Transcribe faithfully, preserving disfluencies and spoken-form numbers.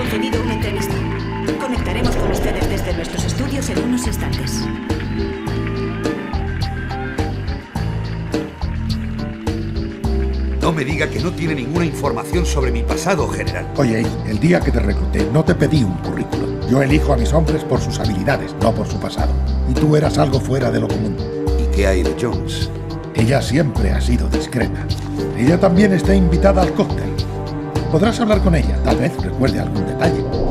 concedido una entrevista. Conectaremos con ustedes desde nuestros estudios en unos instantes. No me diga que no tiene ninguna información sobre mi pasado, general. Oye, hijo, el día que te recluté no te pedí un currículum. Yo elijo a mis hombres por sus habilidades, no por su pasado. Y tú eras algo fuera de lo común. ¿Y qué hay de Jones? Ella siempre ha sido discreta. Ella también está invitada al cóctel. Podrás hablar con ella, tal vez recuerde algún detalle.